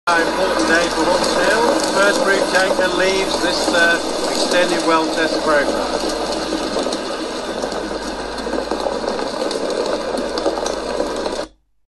Important day for Hawks Hill. First group tanker leaves this extended well test program.